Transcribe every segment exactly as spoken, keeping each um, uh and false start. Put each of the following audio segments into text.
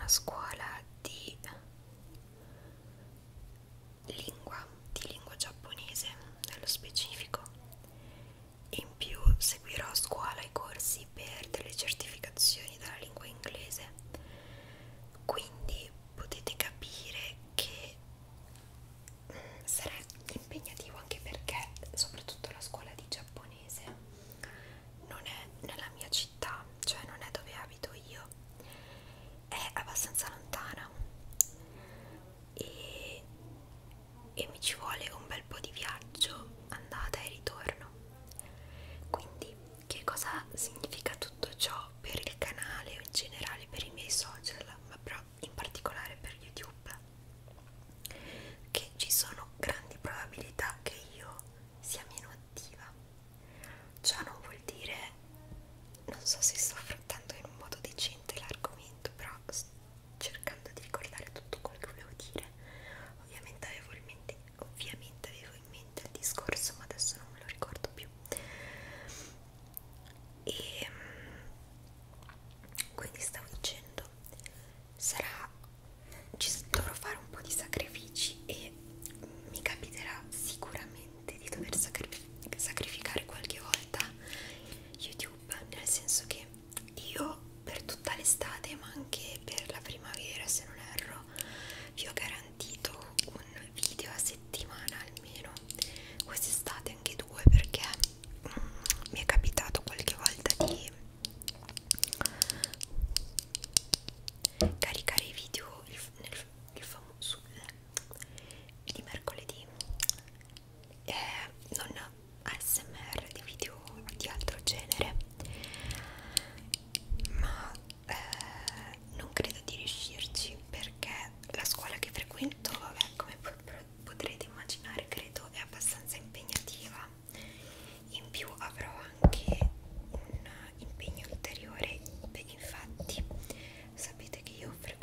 una scuola di lingua, di lingua giapponese nello specifico. In più seguirò a scuola i corsi per delle certificazioni della lingua inglese, quindi potete capire che mm, sarà impegnativo, anche perché soprattutto la scuola di giapponese non è nella mia città, cioè non è dove abito io, è abbastanza lontana e, e mi ci vuole un bel po' di viaggio, andata e ritorno. Quindi che cosa significa tutto ciò per il canale o in generale per i miei social, ma però in particolare per YouTube? Che ci sono grandi probabilità che io sia meno attiva. Ciò non vuol dire, non so se sto affrontando in un modo decente l'argomento, però sto cercando di ricordare tutto quello che volevo dire. Ovviamente avevo in mente, ovviamente avevo in mente il discorso, ma adesso non me lo ricordo più. E quindi stavo dicendo, sarà, ci dovrò fare un po' di sacrifici e mi capiterà sicuramente di dover sacri sacrificare qualche volta YouTube, nel senso che io per tutta l'estate, ma anche per la primavera se non erro, vi ho garantito un video a settimana almeno. Quest'estate anche due, perché mm, mi è capitato qualche volta di caricare i video il, nel, il famoso di mercoledì, eh, non A S M R, di video di altro genere, ma eh, non credo di riuscirci, perché la scuola che frequento, vabbè, come potrete immaginare, credo è abbastanza impegnativa. In più avrò anche un impegno ulteriore. Beh, infatti sapete che io frequento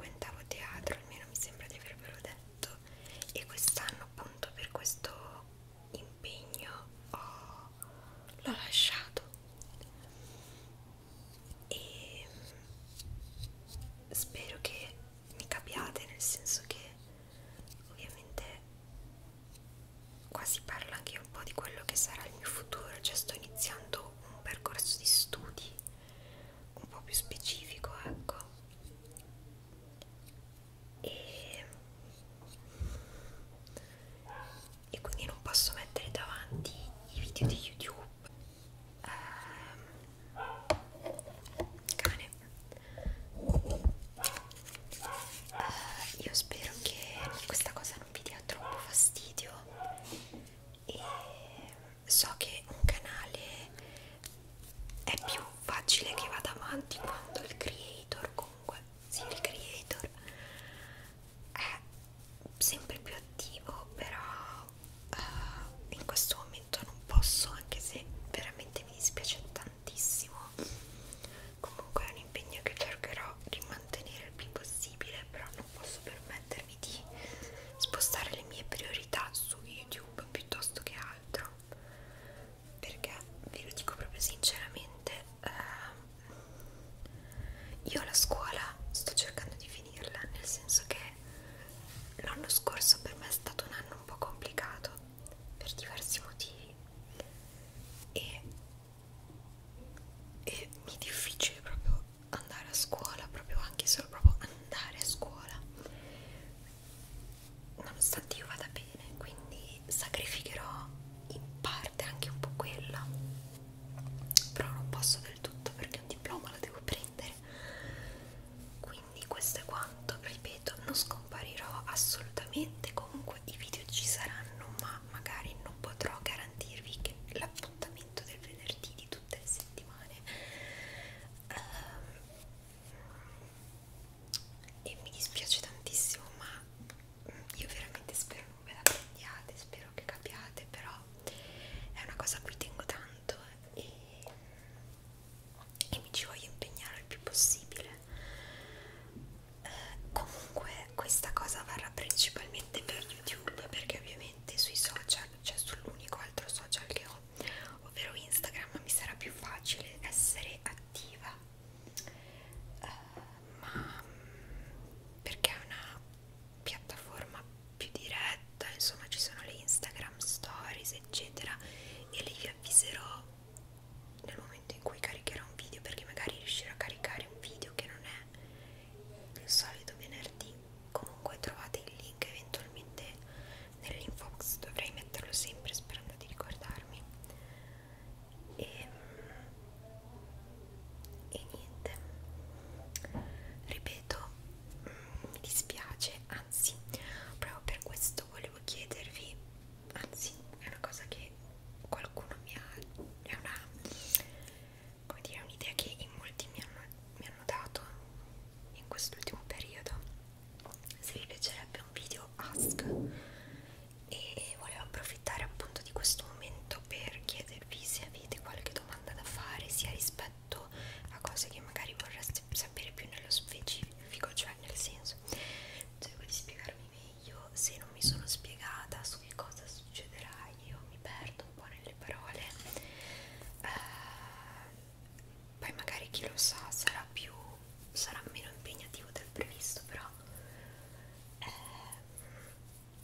quest'ultimo periodo. Se vi piacerebbe un video ask, e volevo approfittare appunto di questo momento per chiedervi se avete qualche domanda da fare, sia rispetto a cose che magari vorreste sapere più nello specifico, cioè nel senso, cerco di spiegarmi meglio, se non mi sono spiegata su che cosa succederà io mi perdo un po' nelle parole, uh, poi magari chi lo sa sarà più, sarà meno impegnativo del previsto, però eh,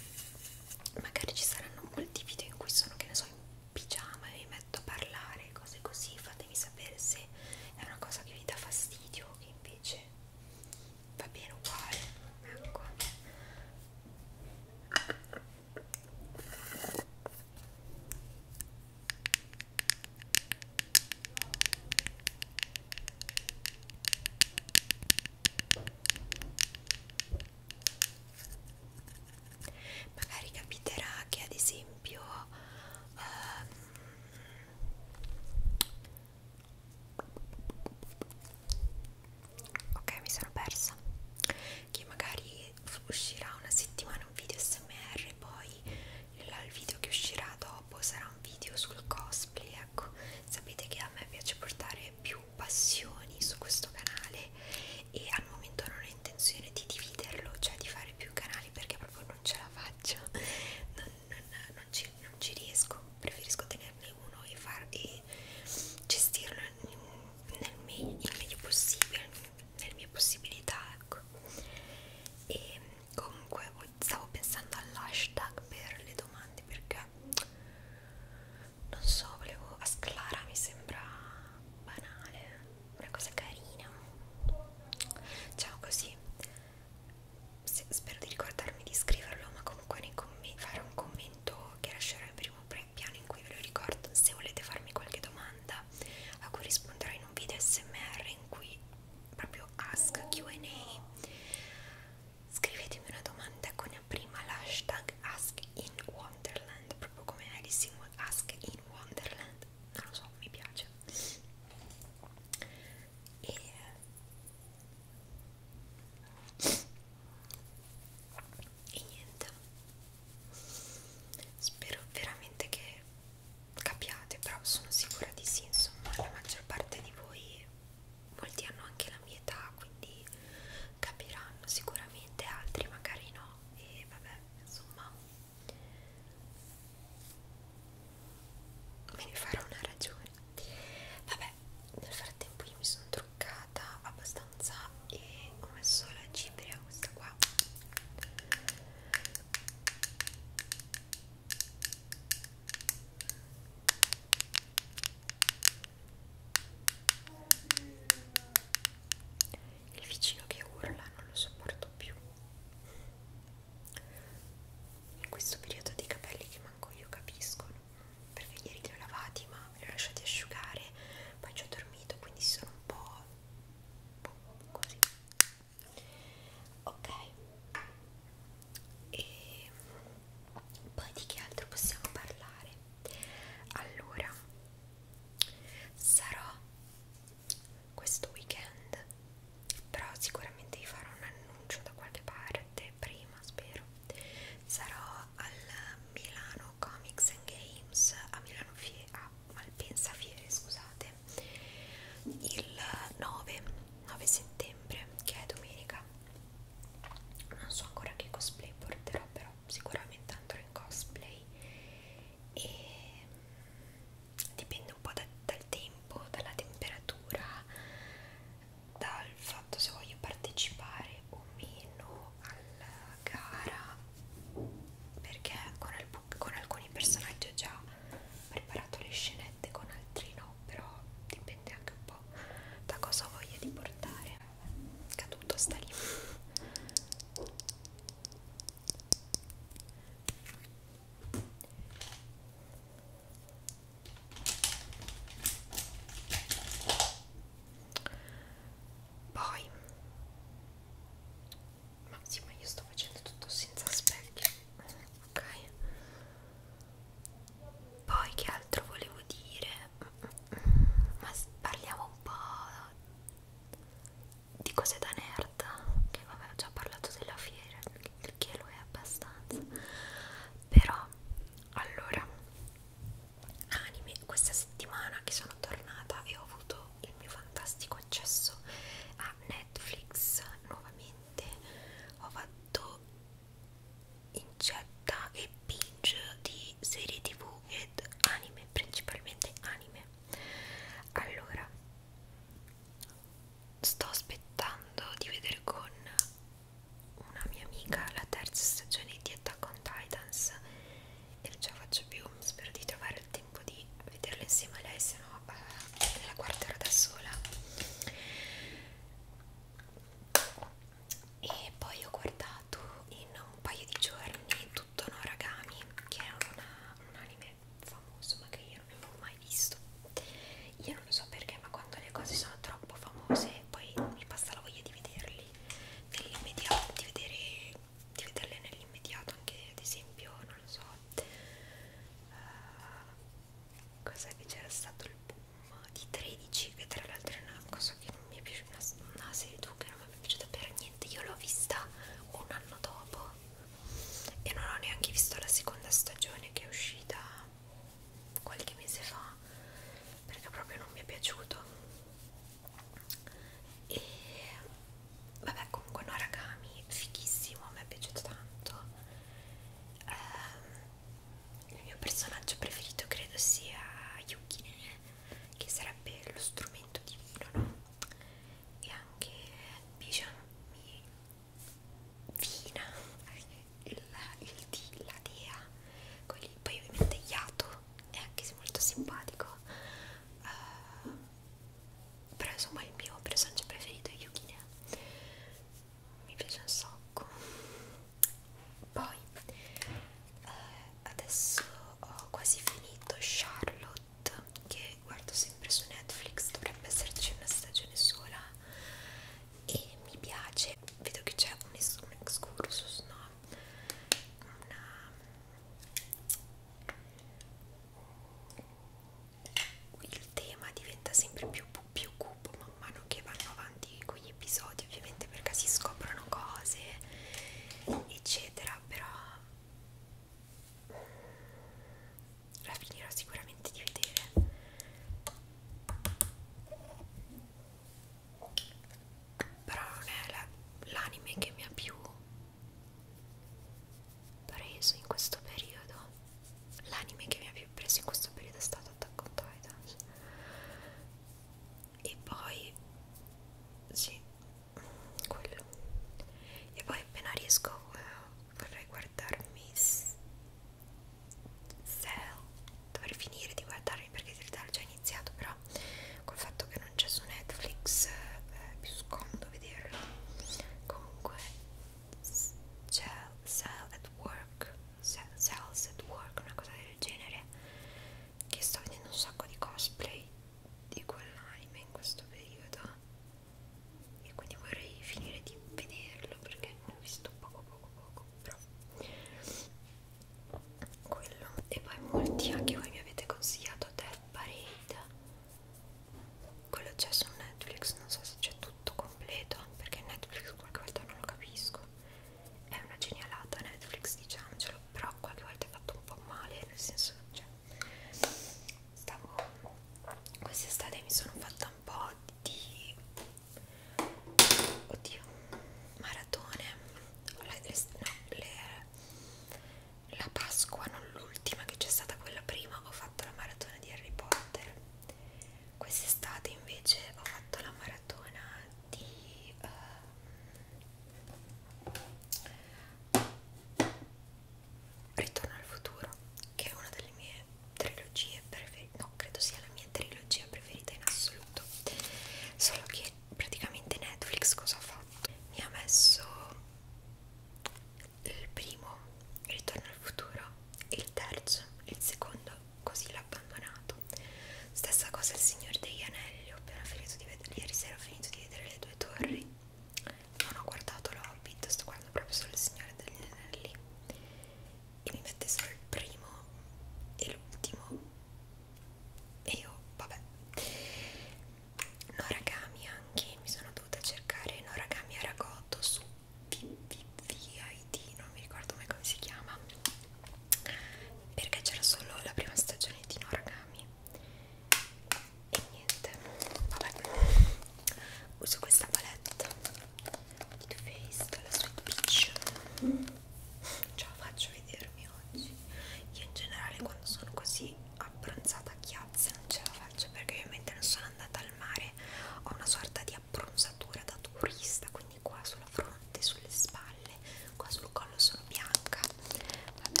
ce la faccio a vedermi oggi. Io in generale quando sono così abbronzata a chiazze non ce la faccio, perché ovviamente non sono andata al mare, ho una sorta di abbronzatura da turista, quindi qua sulla fronte, sulle spalle, qua sul collo sono bianca. Vabbè.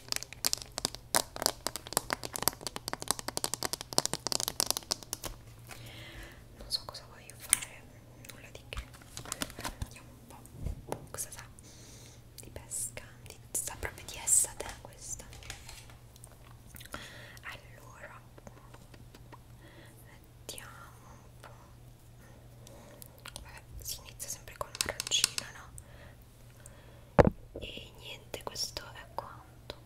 Non so cosa voglio fare, nulla di che. Allora, vediamo un po'. Cosa sa? Di pesca? Di, sa proprio di essa te questa. Allora, vediamo un po'. Vabbè, si inizia sempre col marroncino, no? E niente, questo è quanto.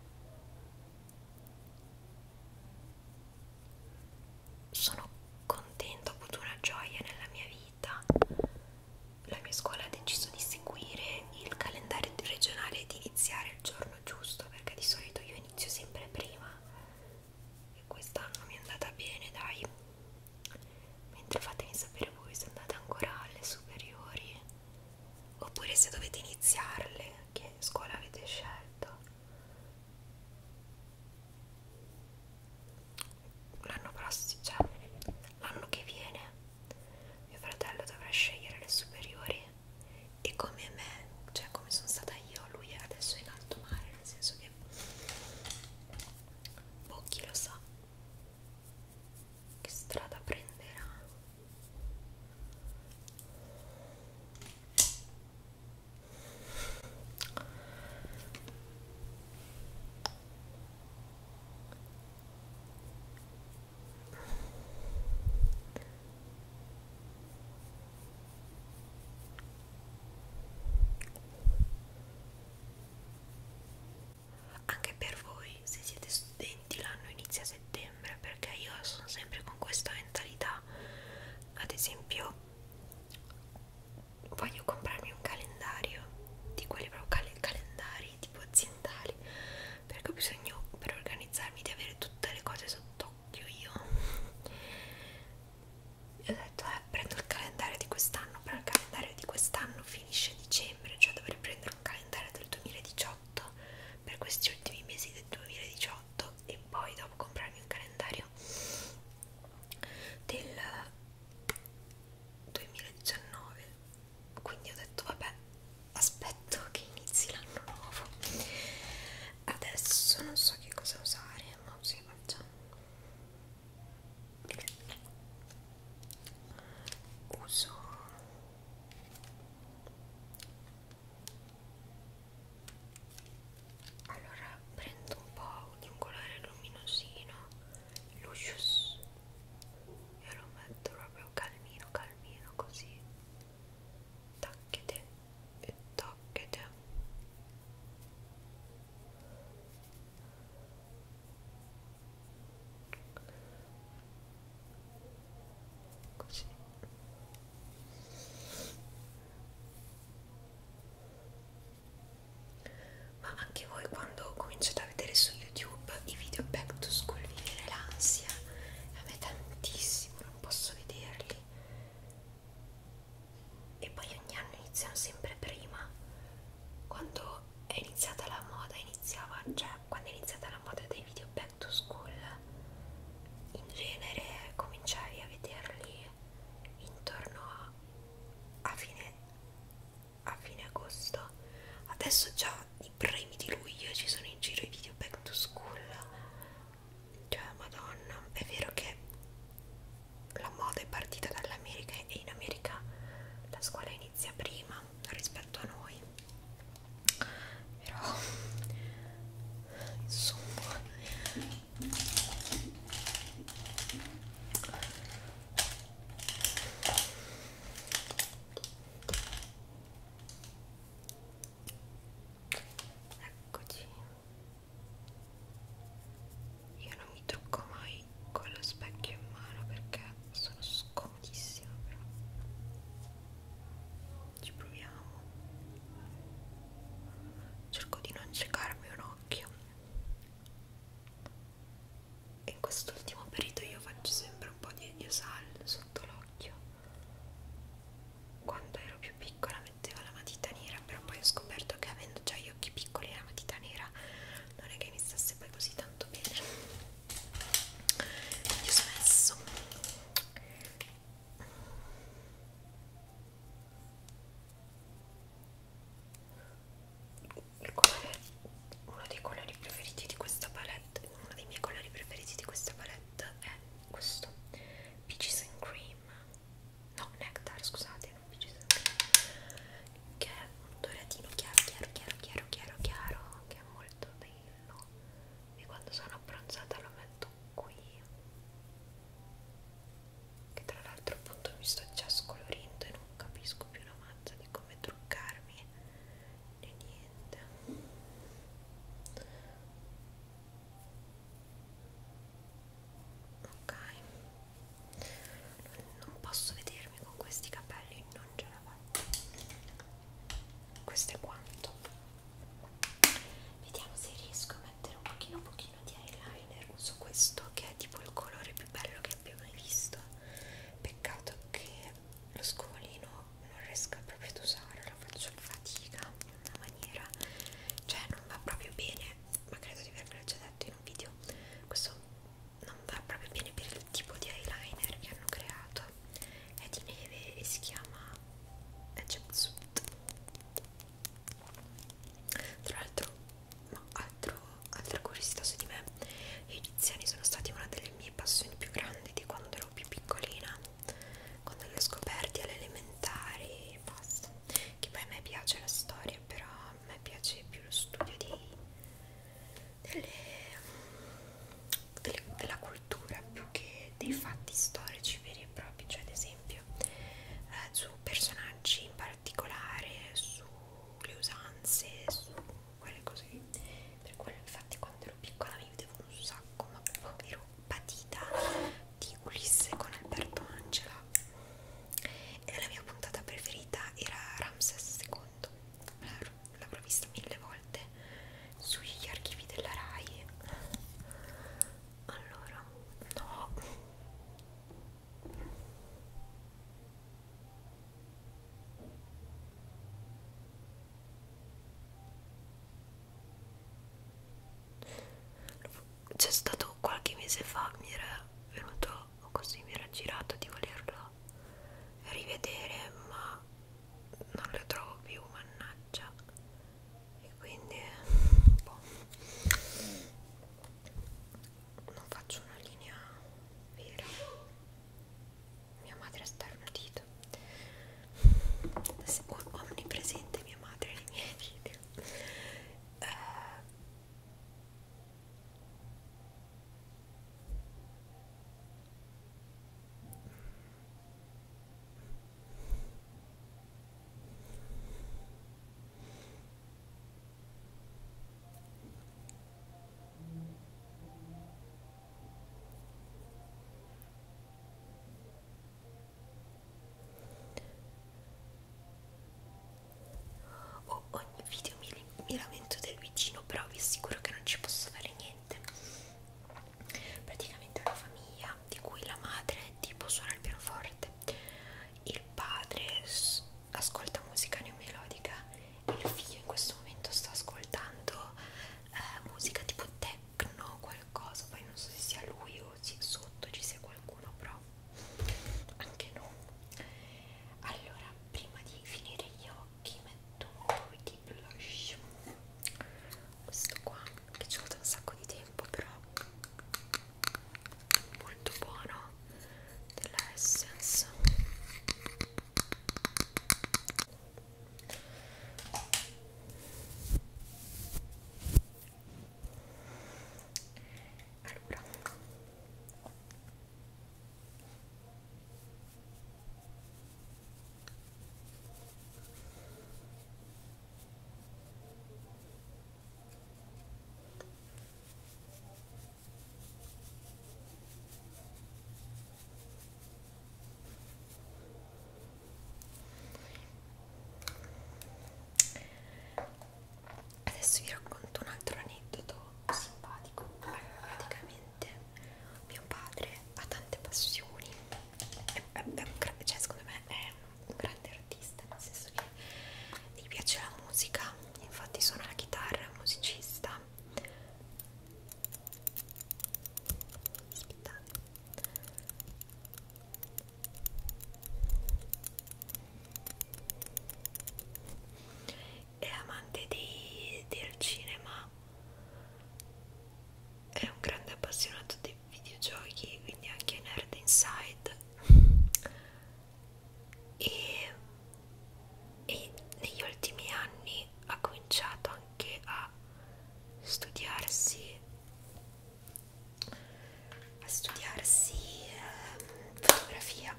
Sono contenta, ho avuto una gioia nella mia vita. La mia scuola ha deciso di seguire il calendario regionale e di iniziare il giorno giusto, perché di solito io inizio sempre prima e quest'anno mi è andata bene, dai. Mentre fatemi sapere voi se andate ancora alle superiori oppure se dovete iniziarle, che scuola avete scelto. L'anno prossimo, cioè l'anno che viene, mio fratello dovrà scegliere le superiori e come me, cioè come sono stata io, lui è adesso in alto mare, nel senso che boh, chi lo sa che strada prenderà. Anche per voi, se siete studenti, l'anno inizia a settembre, perché io sono sempre con questa mentalità. Ad esempio, voglio comprarmi un calendario, di quelli proprio cal calendari tipo aziendali, perché ho bisogno, per organizzarmi, di avere tutte le cose sott'occhio io. E ho detto, eh, prendo il calendario di quest'anno, però il calendario di quest'anno finisce a dicembre, cioè dovrei prendere un calendario del duemiladiciotto per questi ultimi mesi del duemiladiciotto e poi dopo comprarmi un calendario del duemiladiciannove. Quindi ho detto vabbè, aspetto che inizi l'anno nuovo. Adesso non so che cosa usare, ma sì, facciamo. Uso allora prendo un po' di un colore luminosino, Lucius, e lo metto proprio calmino calmino così, tacchete e tacchete. Così. Ma anche voi quando cominciate a vedere su YouTube i video back to school vi viene l'ansia? A me tantissimo, non posso vederli. E poi ogni anno iniziano sempre prima. Quando è iniziata la moda, iniziava, cioè quando è iniziata la moda dei video back to school, in genere cominciai a vederli intorno a, a fine a fine agosto. Adesso già i primi di luglio ci sono in giro i video back to school. Cioè, madonna, è vero che la moda è partita dall'America e in America la scuola inizia prima rispetto a noi, però insomma eccoci. c'è stato qualche mese fa, mi era venuto così, mi era girato di volerlo rivedere, ma non lo trovo più, mannaggia. E quindi boh, non faccio una linea vera. Mia madre ha starnutito. Se ho onnipresente mia madre nei miei video. eh, O ogni video mi, mi lamento del vicino, però vi assicuro che non ci posso fare niente. Praticamente è una famiglia di cui la madre tipo suona il pianoforte, il padre ascolta musica neomelodica, il figlio in questo momento sta ascoltando eh, musica tipo techno, qualcosa, poi non so se sia lui o se sotto ci sia qualcuno, però anche no. Allora, prima di finire gli occhi metto un po' di blush, questo qua che ci vuole un sacco di tempo, però molto buono, della Essence. Allora, adesso vi racconto un altro aneddoto simpatico. Allora, praticamente mio padre ha tante passioni, è, è, è un gra- cioè secondo me è un grande artista, nel senso che gli piace la musica, infatti suona la chitarra, è un musicista. Aspettate. È amante di, del cinema, è un grande appassionato dei videogiochi, quindi anche Nerd Inside. E, e negli ultimi anni ha cominciato anche a studiarsi a studiarsi ehm, fotografia.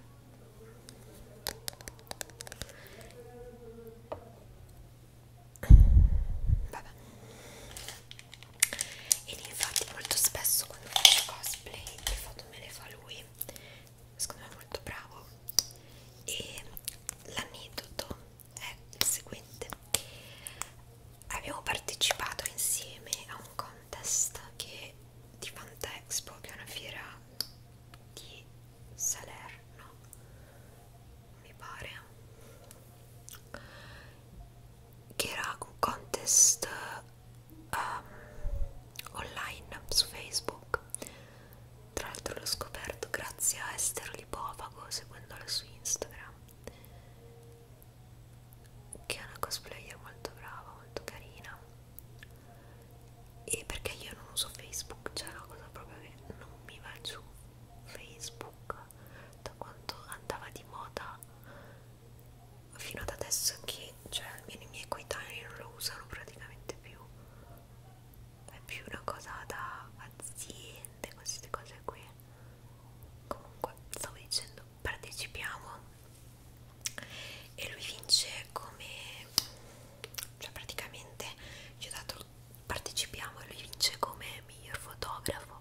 Vabbè. Ed infatti molto spesso quando faccio cosplay le foto me le fa lui, secondo me è molto bravo. E l'aneddoto è il seguente: abbiamo partecipato insieme a un contest che di Fantexpo, che è una fiera di Salerno, mi pare, che era un contest um, online su Facebook. Tra l'altro l'ho scoperto grazie a Esther Lipovago, seguendola su Instagram, che è una cosplayer molto brava, molto carina. E perché io non uso Facebook, c'è una cosa proprio che non mi va giù Facebook da quando andava di moda fino ad adesso, che cioè almeno i miei coetanei non lo usano praticamente più, è più una cosa da aziende, queste cose qui. Comunque stavo dicendo, partecipiamo e lui vince come, cioè praticamente ci ho dato partecipiamo e lui vince come miglior fotografo.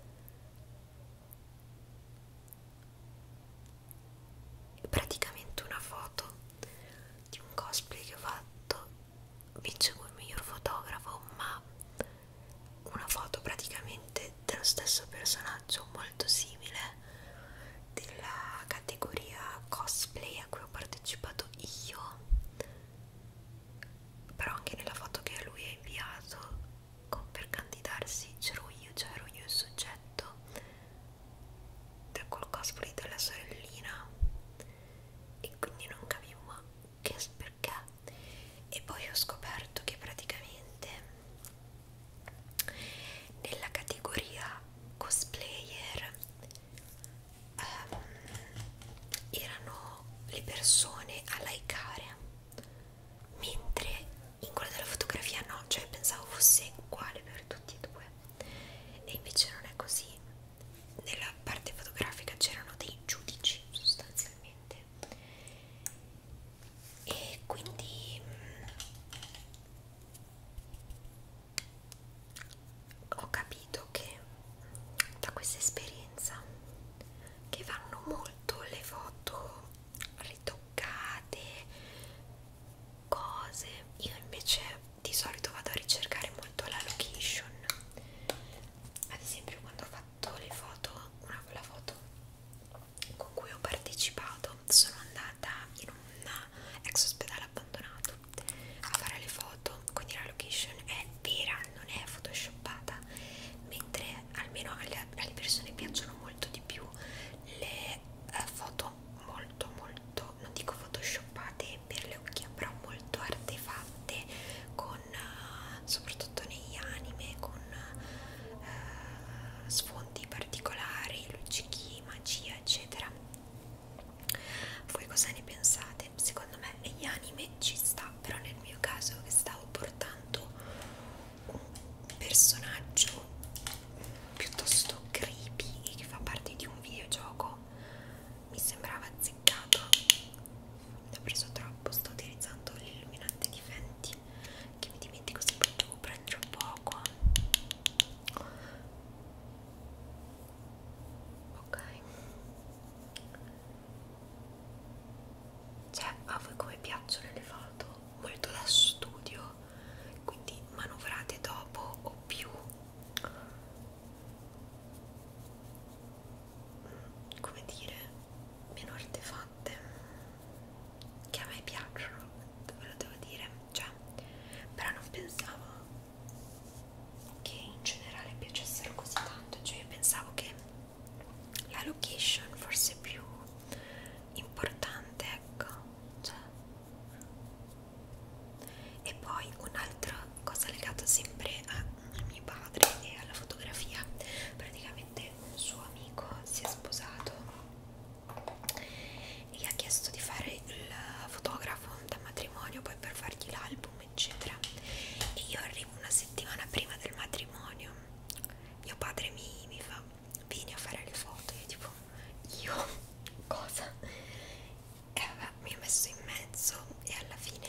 Praticamente una foto di un cosplay che ho fatto vince come miglior fotografo, ma una foto praticamente dello stesso personaggio molto simile della categoria cosplay a cui ho partecipato io, però anche nella foto che lui ha inviato con, per candidarsi c'ero io, cioè ero io legata sempre a mio padre e alla fotografia. Praticamente un suo amico si è sposato e gli ha chiesto di fare il fotografo da matrimonio, poi per fargli l'album eccetera, e io arrivo una settimana prima del matrimonio, mio padre mi, mi fa vieni a fare le foto, io tipo io cosa? E vabbè, mi ho messo in mezzo e alla fine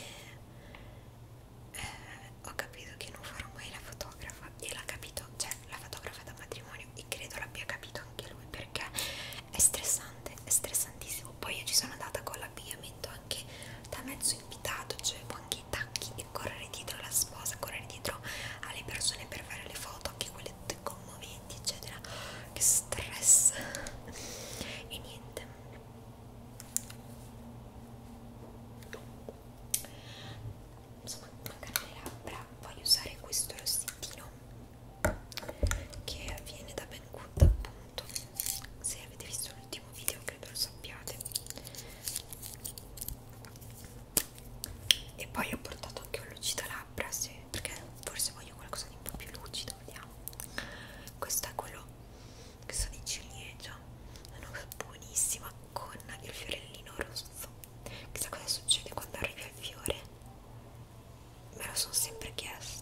eh, ho capito che non farò mai la fotografa, e l'ha capito, cioè la fotografa da matrimonio, e credo l'abbia capito anche lui, perché è stressante, è stressantissimo. Poi io ci sono andata con l'abbigliamento anche da mezzo invitato, cioè anche i tacchi, e correre dietro la sposa, correre dietro alle persone per fare le foto, anche quelle tutte commoventi eccetera. Che stress. E niente, insomma, mancano le labbra. Voglio usare questo rossettino che viene da Banggood, appunto. Se avete visto l'ultimo video credo lo sappiate. E poi ho portato anche un lucidalabbra, sì, perché forse voglio qualcosa di un po' più lucido, vediamo. Questo è quello che sa di ciliegia, è una cosa buonissima con il fiorellino rosso. Chissà cosa succede quando arrivi al fiore, me lo sono sempre chiesto.